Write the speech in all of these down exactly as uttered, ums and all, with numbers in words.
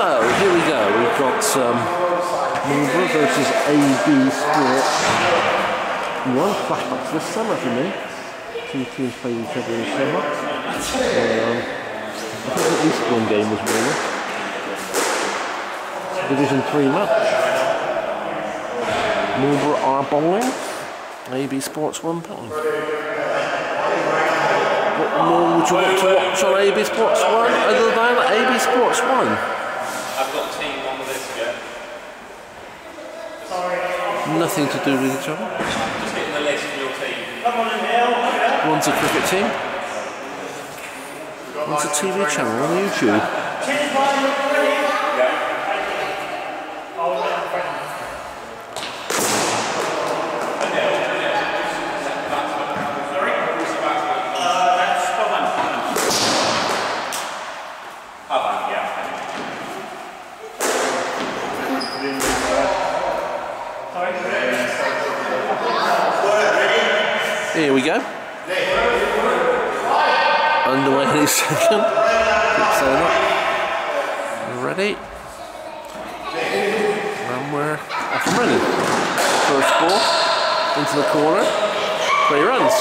So, here we go. We've got um, Marlborough versus A B Sports. One flashbacks this summer for me. Two teams played each other in summer. Um, I think at least one game was winning. Division three match. Marlborough are bowling. A B Sports one point. What more would you want to watch on A B Sports one other than A B Sports one? I've got team one with this yet. Nothing to do with each other. Just getting the list for your team. One's a cricket team. One's a T V channel on YouTube. Here we go. Underway any second. Keep saying that. Ready. And we're off and running. First ball into the corner. Three runs.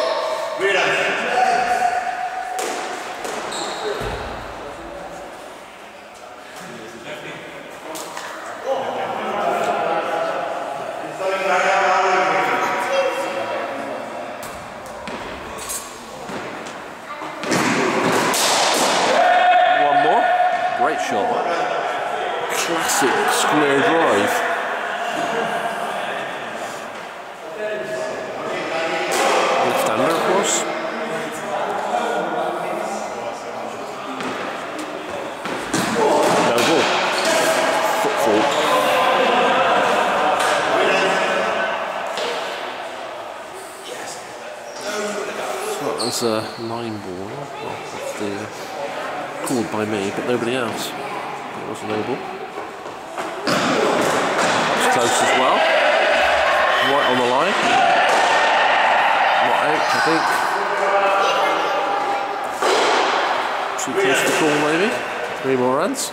Great shot. Classic square drive. Left-hander, of course. No ball. Football. So that was a line ball. Off the called by me, but nobody else. It was Noble. It's close as well. Right on the line. Not out, I think. Too close to the call, maybe. Three more runs.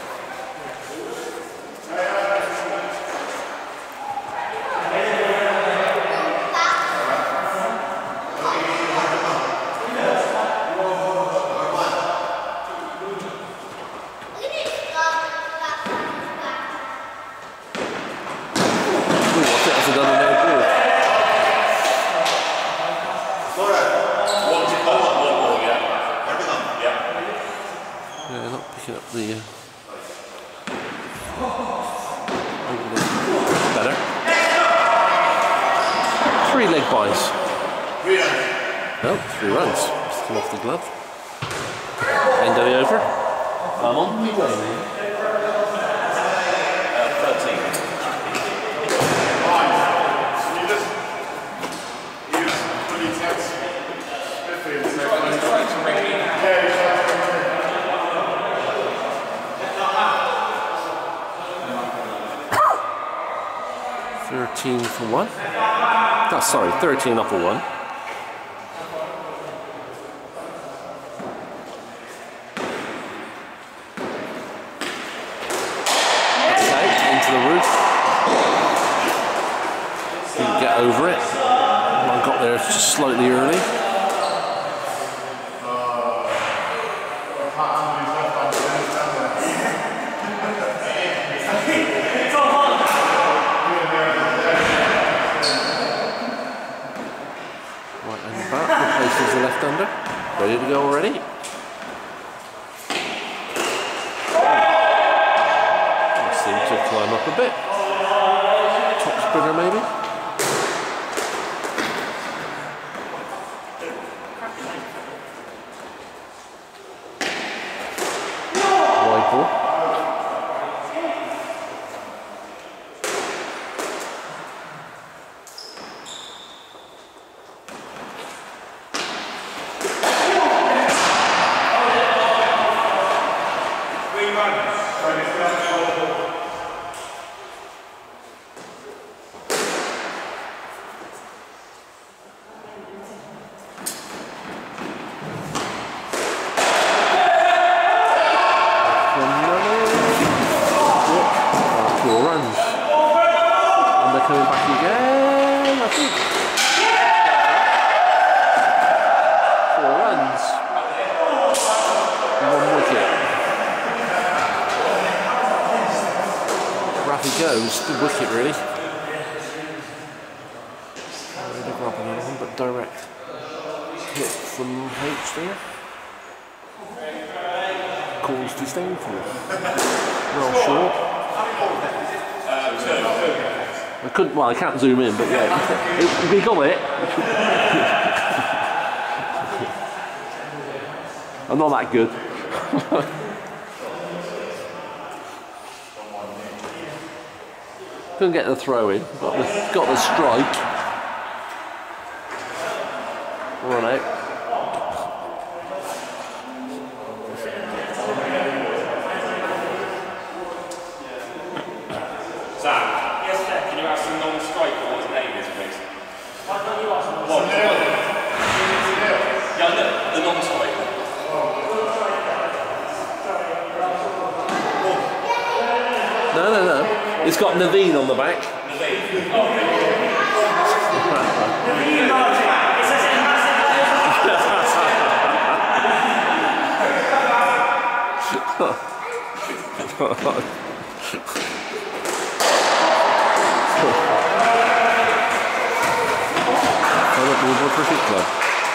Yeah, not picking up the uh, better. Three leg buys. No, three runs. Just come off the glove. End of the over. I'm on. thirteen for one. Oh, sorry, thirteen up for one. That's out into the roof. Didn't get over it. I got there just slightly early. Replaces the left-hander. Ready to go already? I seem to climb up a bit. Top spinner maybe? Wide ball. I think. Four runs. And one wicket. Rough he goes. Good wicket, really. Never up another one, but direct hit from H there. Calls disdainful. Well short. I couldn't, well I can't zoom in, but yeah, it, we got it. I'm not that good. Couldn't get the throw in, got the, got the strike. Run out. No, no, no. It's got Naveen on the back. Naveen. Oh, Naveen Martin. It says it massive. Liverpool Cricket Club.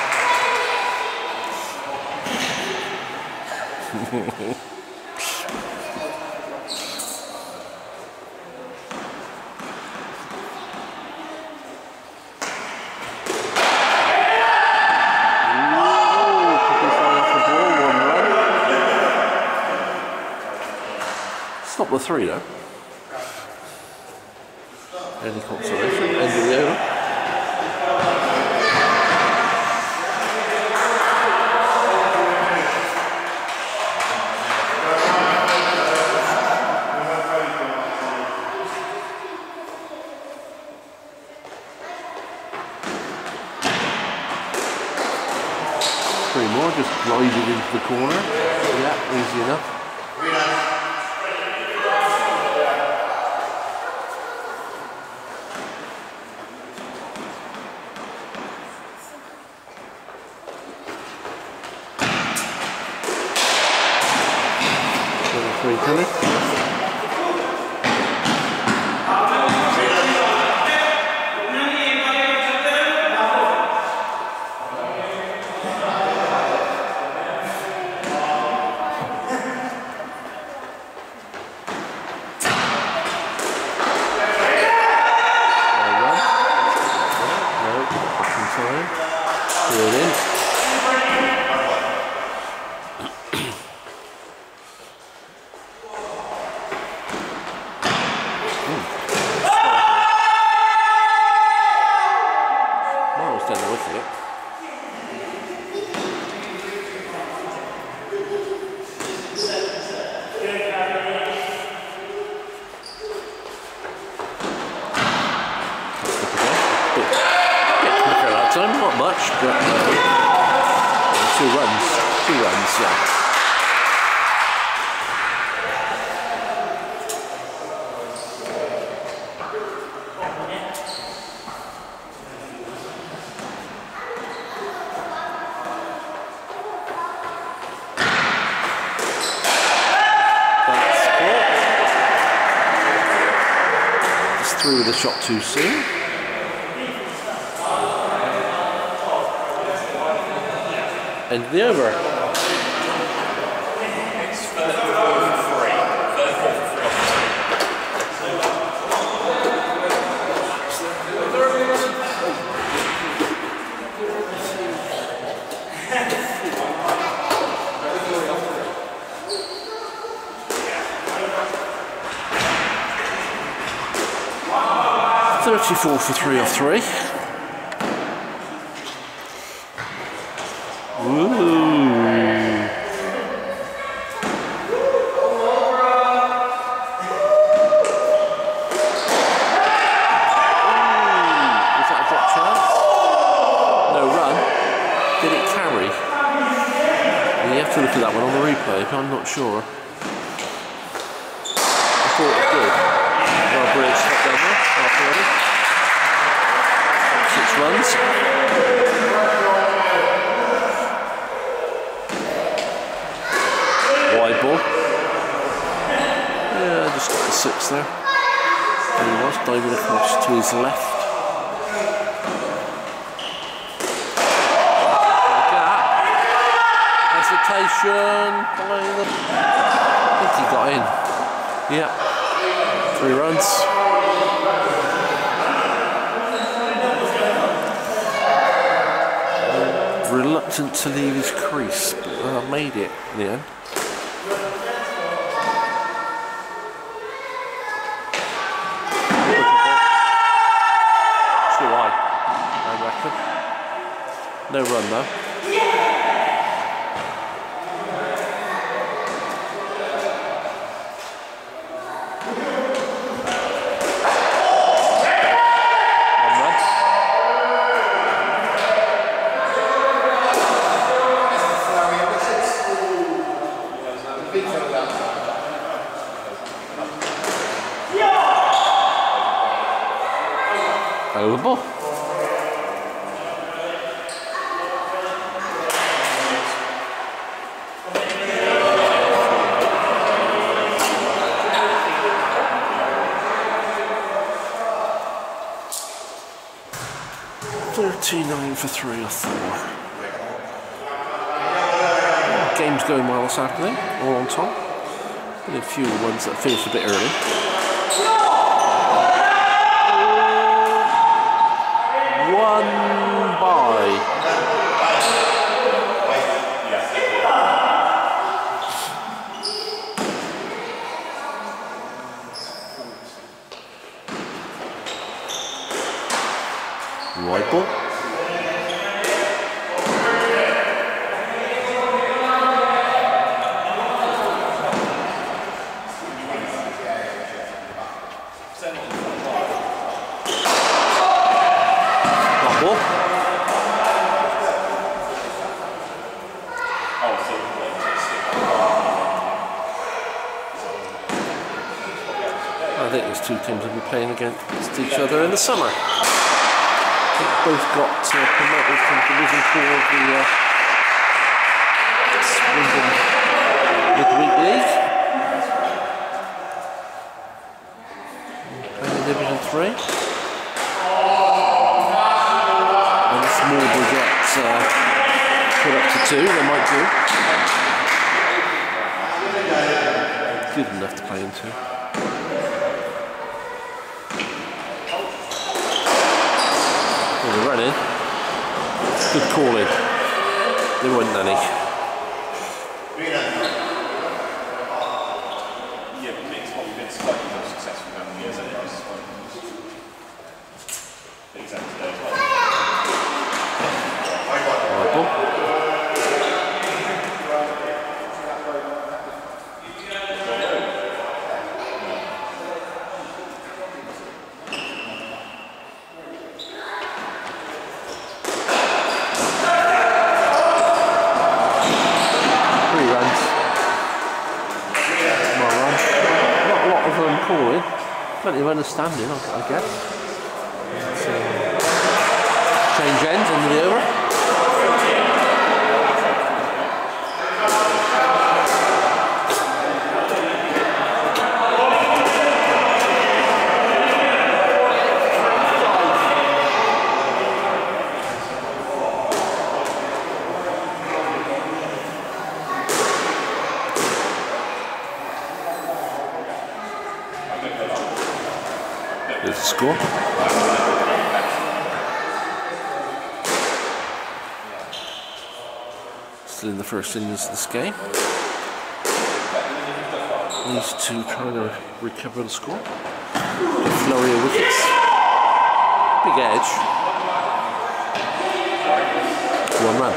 Stop the three though. Any consolation, end of the over. Three more, just gliding into the corner. Yeah, easy enough. Three coming. Not much, but uh, two runs, two runs, yeah. That's caught. Just threw the shot too soon. End of the over. It's third four for three. Third four for thirty-four for three off three. Look at that one on the replay, I'm not sure. I thought it did. Well, brilliant stop down there, half ready. runs. Wide ball. Yeah, just got the six there. There he was, diving across to his left. Hesitation by the... I think he got in. Yeah. Three runs. Reluctant to leave his crease, but uh, made it in the end. Too high, I reckon. No run though. Over ball. thirty-nine for three or four. Game's going well this afternoon, all on top. Only a few ones that finished a bit early. One by. Right ball. I think these two teams will be playing against each other in the summer. They've both got uh, promoted from Division four of the uh, Swindon Midweek League. And in Division three. And if Marlborough gets uh, put up to two, they might do. Good enough to play into. The run in. Good calling. There wasn't any. Yeah, but Nick's probably been slightly more successful down the years anyway. Exactly. Right ball. Calling. Plenty of understanding, I guess. So, change ends under the over. There's the score. Still in the first innings of this game. These two trying to recover the score. A flurry of wickets. Big edge. One run.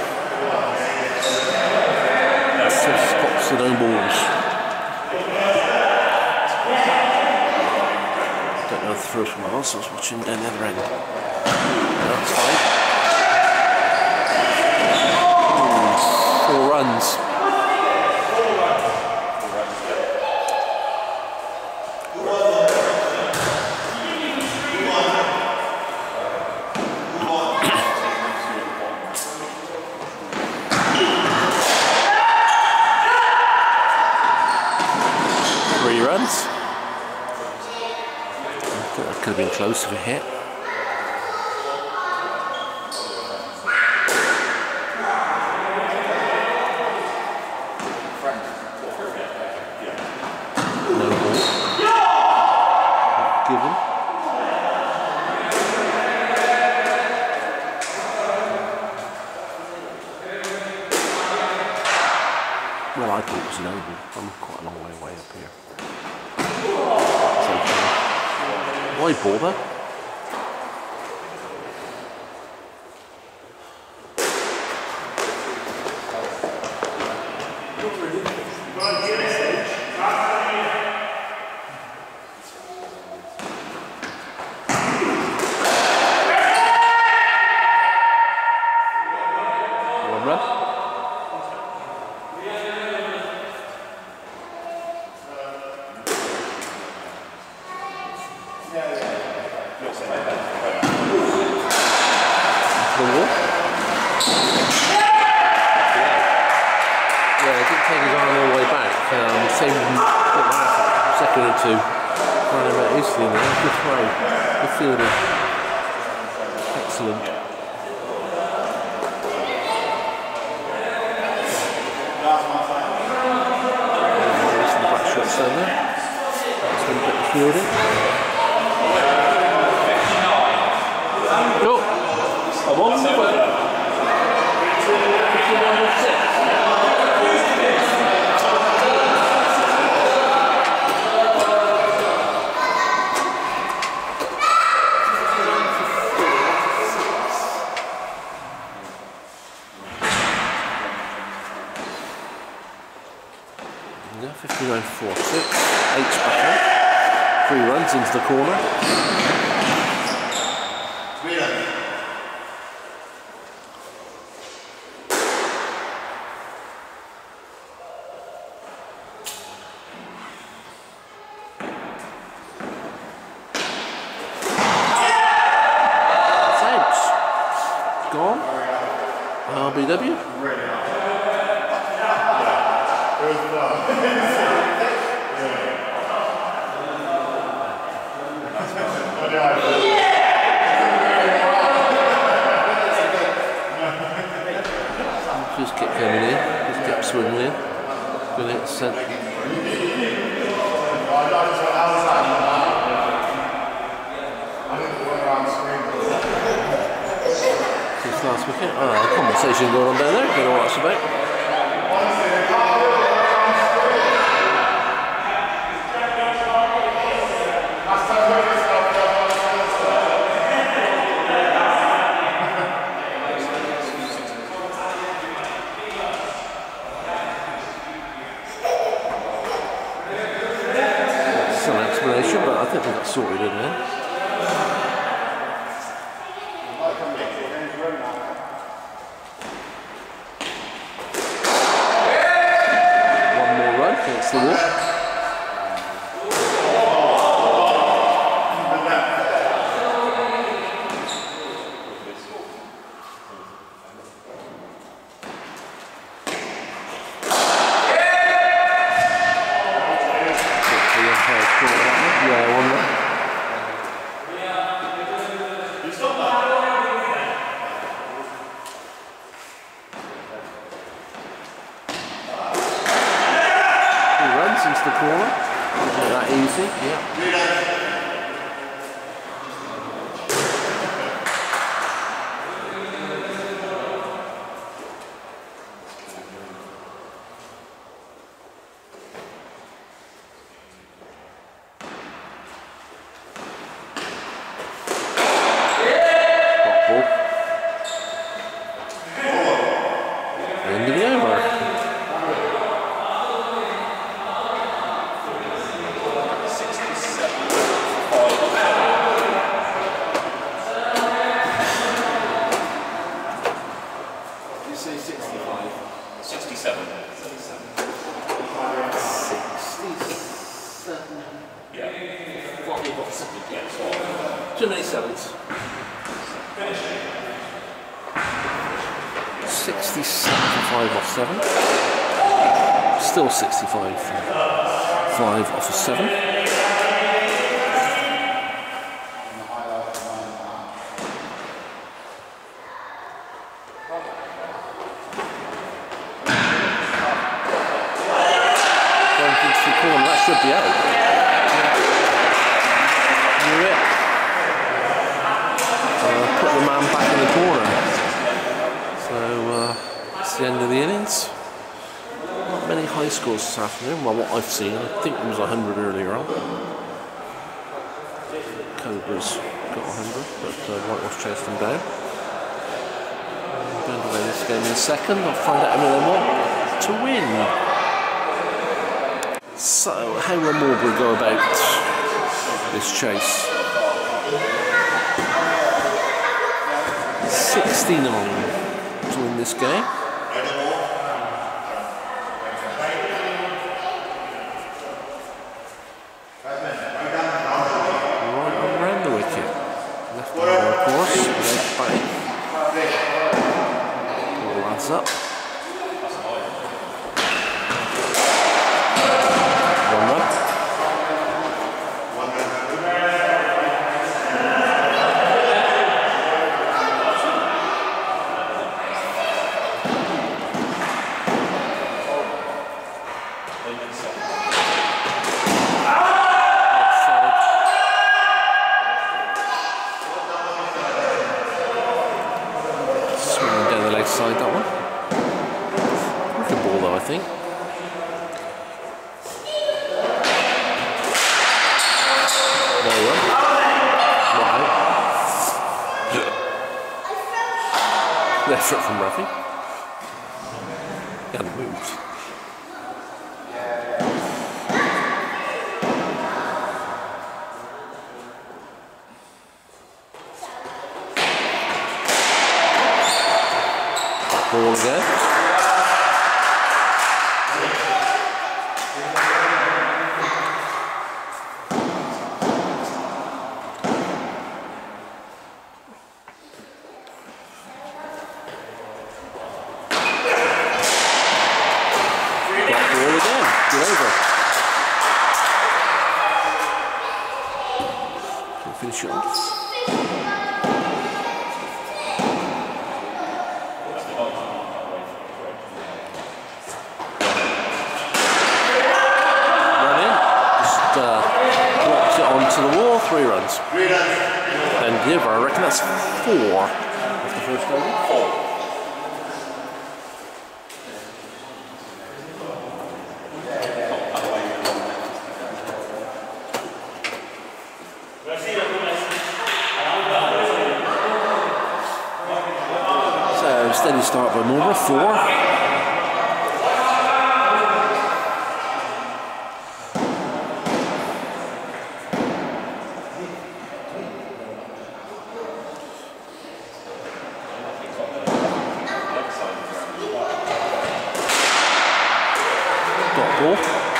Six spots and no balls. Don't know the first one was, I was watching down the other end. That's fine. Ooh, four runs. close of a hit. No ball. Not given. Well, I thought it was an oval. I'm quite a long way away up here. It's okay. Why bother? One run. The wall. Yeah, it didn't take his arm all the way back. Um, same second or two. Ran him out easily there. Good throw. Good fielder. Excellent. There's the back shot center. That's going to get the fielding. Go. I won. fifty-nine four six. Eight's back out. Three runs into the corner. Gone. R B W. Just kept coming in, just kept swinging in. Good hit sent. Last wicket. Oh, conversation going on down there. Don't know what that's about. Some explanation, but I think we got sorted in there. The wall. Yeah, one more. Into the corner. Not that easy, yeah. Ball. End of the over. sixty-seven. sixty-seven. Yeah. What we got second, yeah. Too many sevens. sixty-seven for five off seven. Still sixty-five for five off of seven. back in the corner. So uh, it's the end of the innings. Not many high scores this afternoon. Well, what I've seen, I think there was a hundred earlier on. Cobra's got a hundred, but uh, Whitewash chased them down. I'm going to win this game in a second. I'll find out how many they want to win. So, how will Marlborough go about this chase? sixty-nine to win this game. Right around the wicket. Left arm, of course. Leg back. All adds up. One run. Side that one. Wicked ball though, I think. No run. Not out. Left foot from Ruffy. He hadn't moved. Ball again. Got ball again. Get over. Can finish it off. To the wall, three runs. And give, I reckon that's four of the first over. Four. So steady start by Marlborough, four. Ball.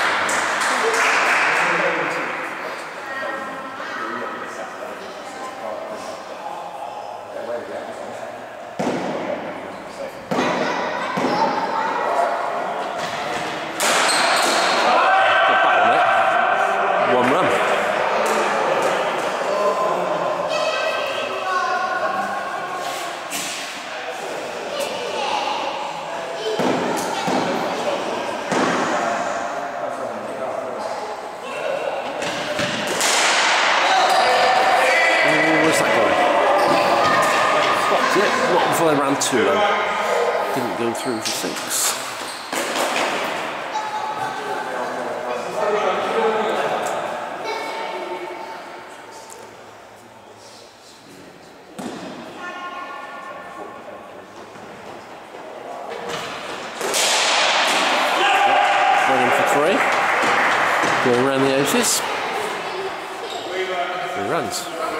One run. Not before they ran two though. Didn't go through for six. Running for three. Going around the edges. Three runs.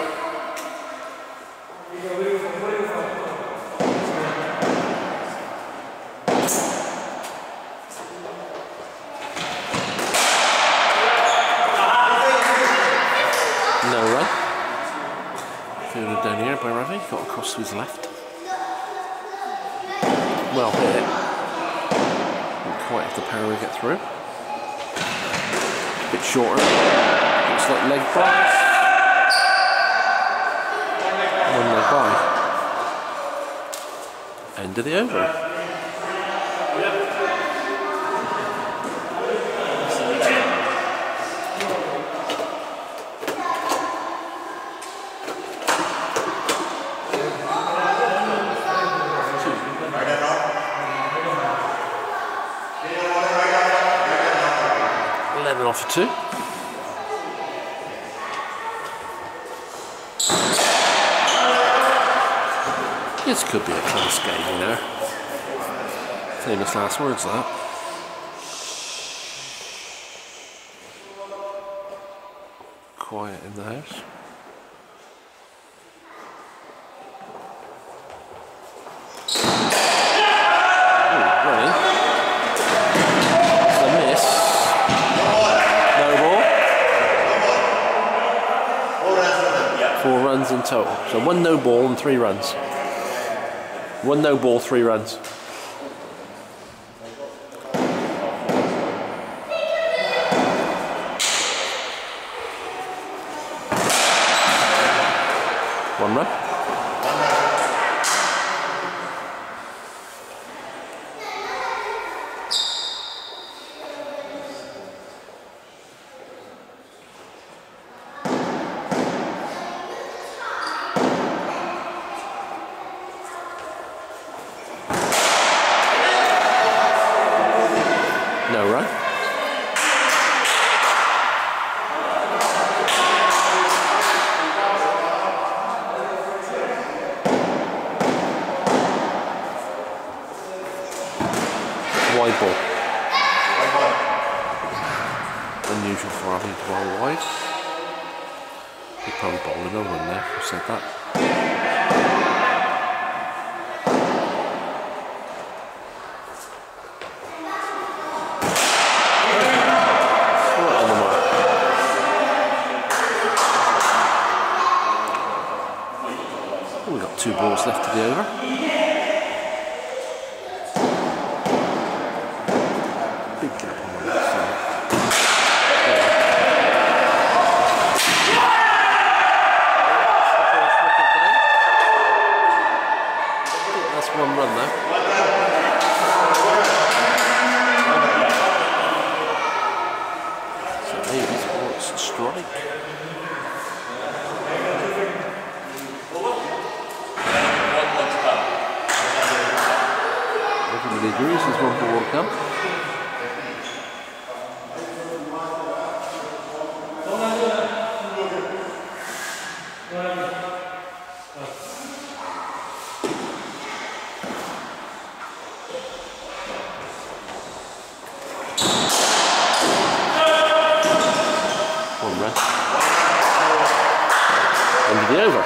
No run. Fielded down here by Ravi, got across to his left. Well hit. Didn't quite have the power to get through. A bit shorter. Looks like leg by. One leg by. End of the over. Batman off for two. This could be a close game, you know. Famous last words, that. Quiet in the house. Ooh, running. It's a miss. No ball. Four runs in total. So one no ball and three runs. One no ball, three runs. One run. No run. Wide ball. Unusual for having to bowl wide. He probably bowled another one there, who said that. Right on the mark. Oh, we've got two balls left to the over. Big gap on the left side. There. That's one run though. So maybe Sports strike. Everybody agrees there's one ball to come. One run. End of the over.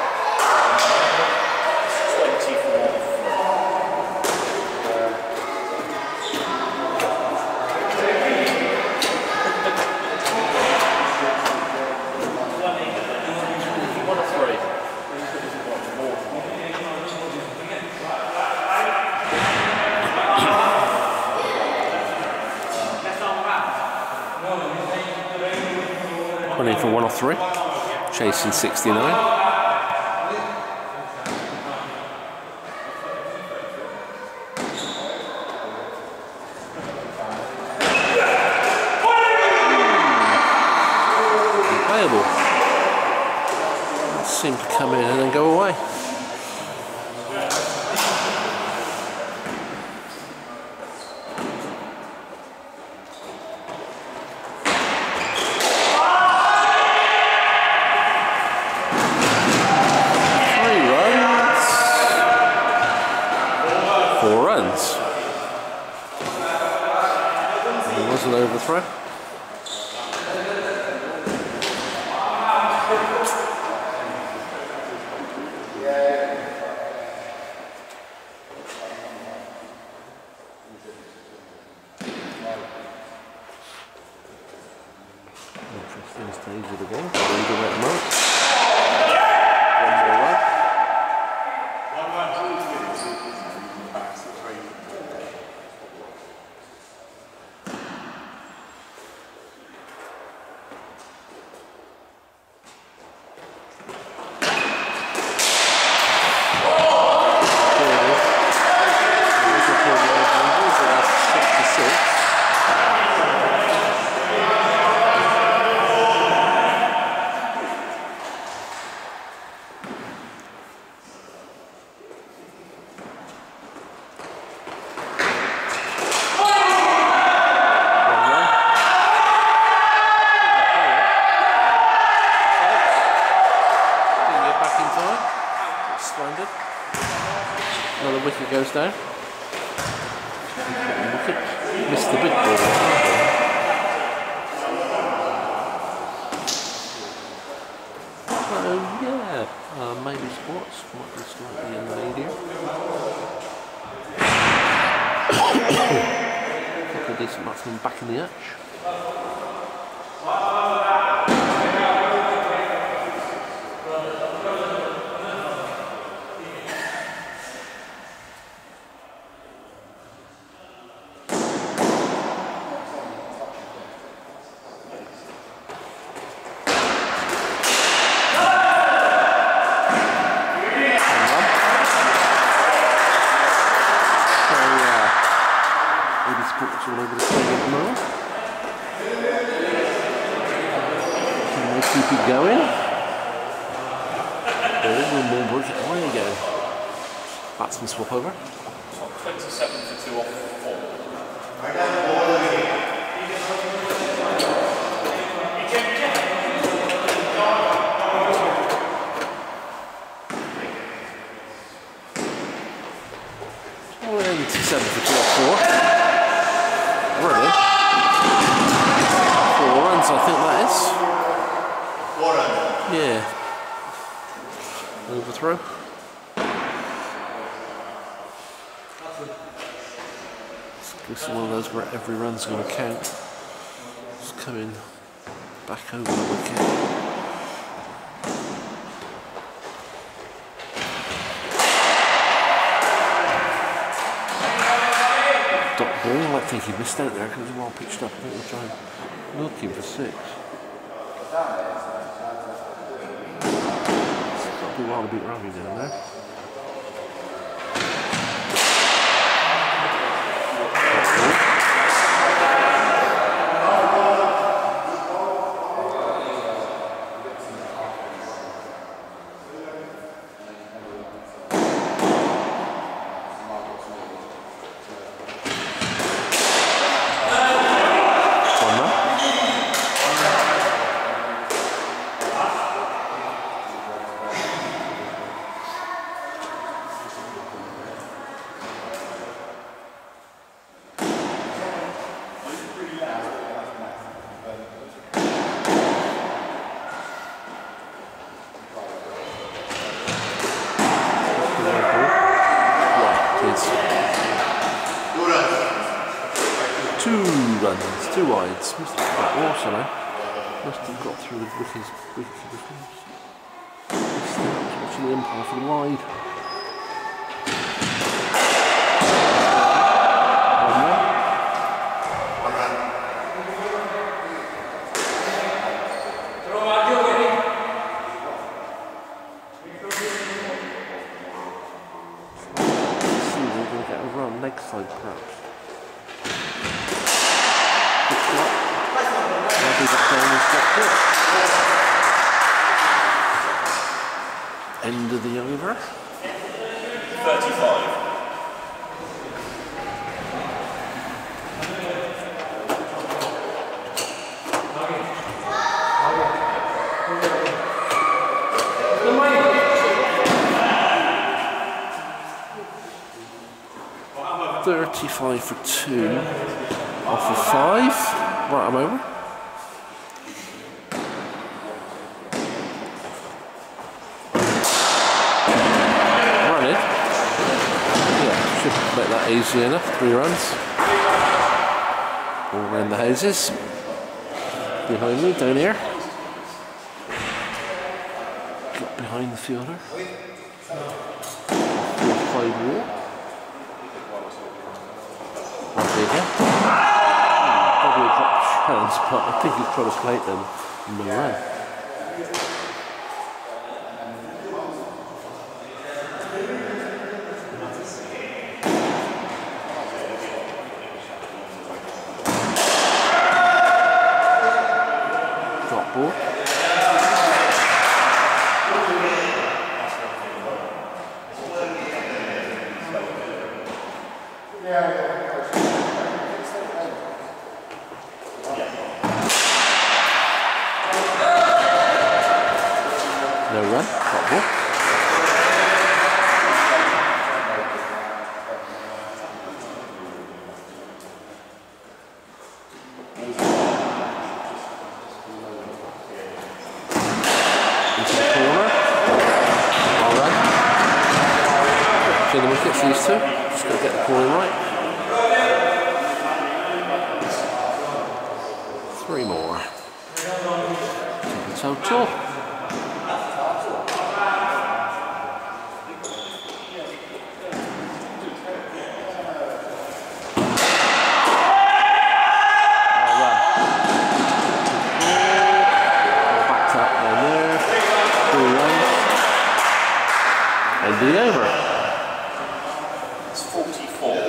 Running for one off three, chasing sixty-nine. Unplayable. That seemed to come in and then go away. Four runs. It was an overthrow. Interesting stage of the game. One more run. Another wicket goes down. Wicket. Missed the big ball. Oh yeah, uh, maybe Sports might be slightly in the lead here. A decent batsman back in the arch. All over the stadium at the moment. Can they keep it going? Oh, more Marlborough away again. Batsman swap over. twenty-seven for two off four. twenty-seven for two off four. Really? Four runs, I think that is. Four runs? Yeah. Overthrow. This is one of those where every run's going to count. Just coming back over the wicket. I don't think he missed out there because it was well pitched up. I think we'll try looking for six. It's got to be wild to beat Ravi down there. Two runs, two wides. Must have got water now. Must have got through the wickets. Watching the umpire for the wide. One more. One run. See, we're going to get a run leg side perhaps. End of the over. thirty-five. Thirty-five for two. Off of five. Right, I'm over. Make that easy enough, three runs. All around the houses. Behind me, down here. Got behind the fielder. Four, five walk. One bigger. Probably a drop chance, but I think he's trying to plate them in the run. No run, got ball. wickets, these two. Just got to get the calling right. Three more. Total. End of the over. It's forty-four.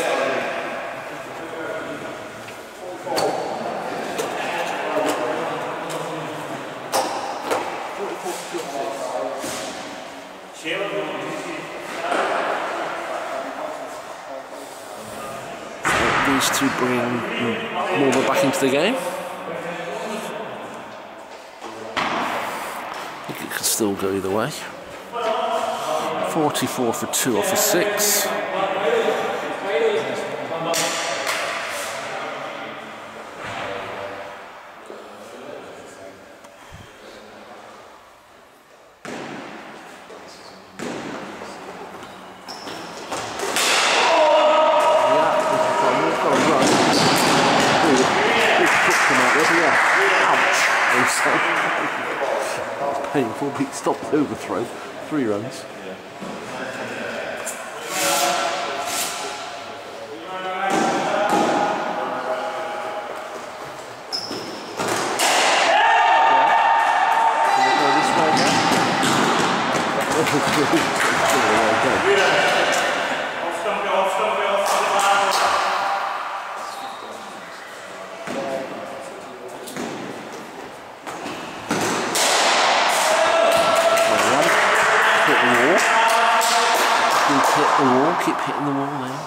These two bring Morva back into the game. I think it could still go either way. forty-four for two off of six. Painful, he stopped the overthrow. Three runs. Hit the wall, keep hitting the wall now.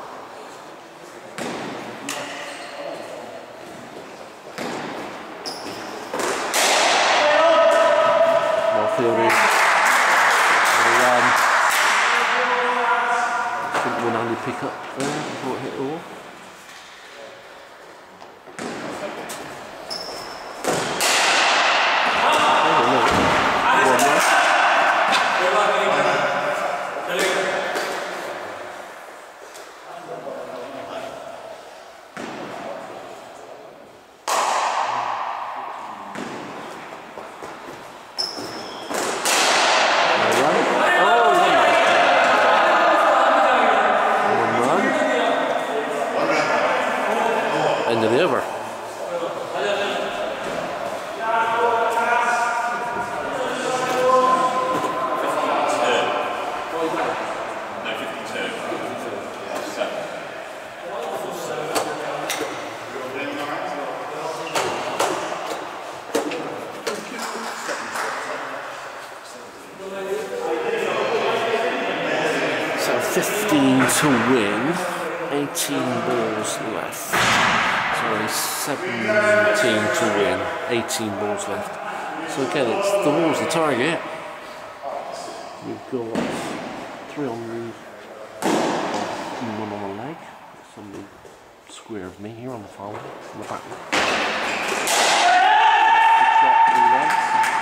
More fielding. Um, I think one handed pick up there before it hit the wall. End of the over. So fifteen to win, eighteen balls left. Sorry, seventeen to win, eighteen balls left. So again, it's the wall's the target. We've got three on the one on the leg. It's on the square of me here on the far wall, on the back. Good shot, three runs.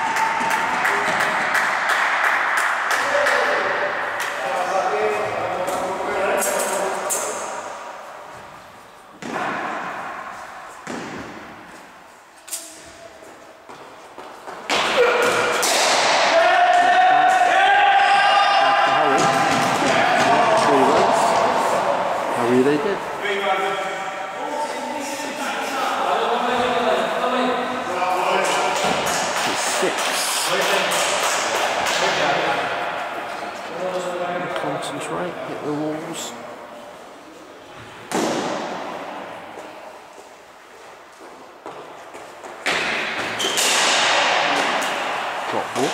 They did. Six. Concentrate, hit the walls. Drop ball.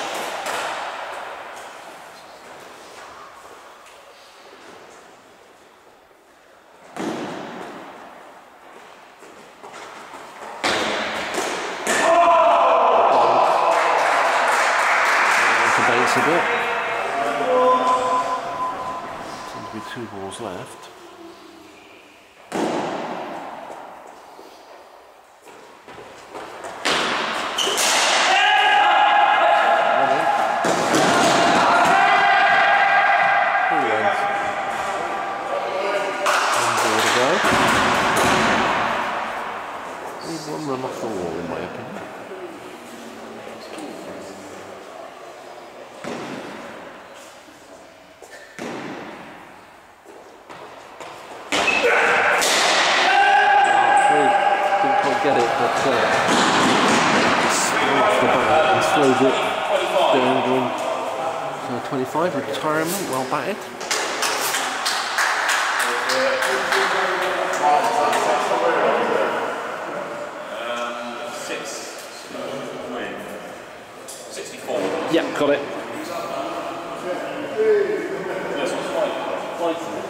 A bit. Seems to be two balls left. Three runs. one run off the wall in my opinion. Get it, but uh, off the bat and slowed it down going uh, twenty-five, retirement, well batted. Um, six, three, sixty-four. Yeah, got it. This one's quite, quite, quite.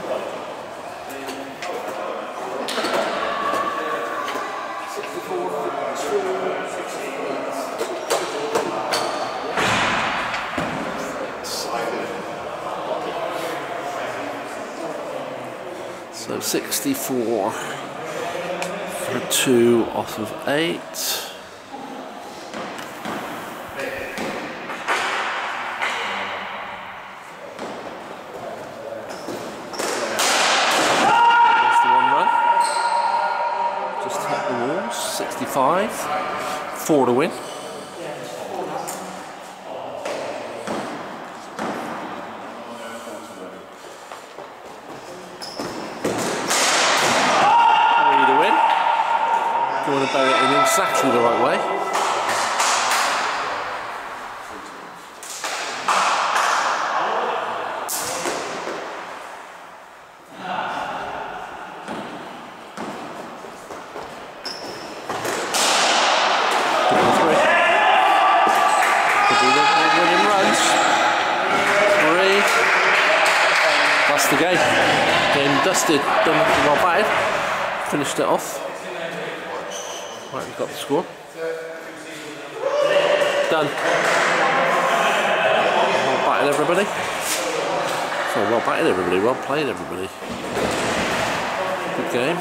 So sixty-four for two off of eight. There's the one run. Just hit the walls. sixty-five. Four to win. Going to bury it in exactly the right way. Could be the winning runs. Three. That's the game. Game dusted. Done well batted. Finished it off. Right, we've got the score. Done. Well batted everybody. So well batted everybody, well played everybody. Good game.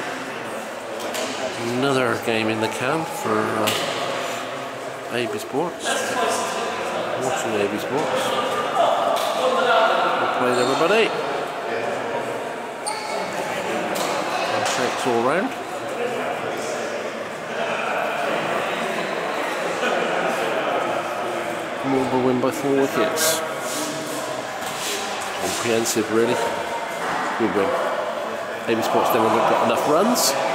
Another game in the can for uh, A B Sports. Watching A B Sports. Well played everybody. Handshakes all round. Marlborough win by four wickets. Comprehensive, really. Good win. A B Sports never got enough runs.